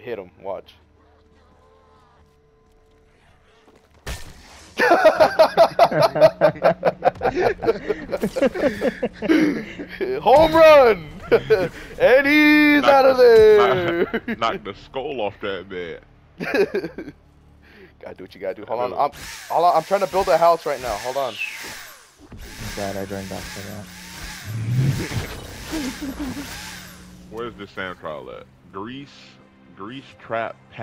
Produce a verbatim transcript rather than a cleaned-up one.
hit him. Watch. Home run! And he's knock out of the, there. Knock, knock the skull off that bed. Gotta do what you gotta do. Hold on, I'm, hold on. I'm trying to build a house right now. Hold on. I'm glad I joined back for that. Where's the sand trial at? Grease, grease trap.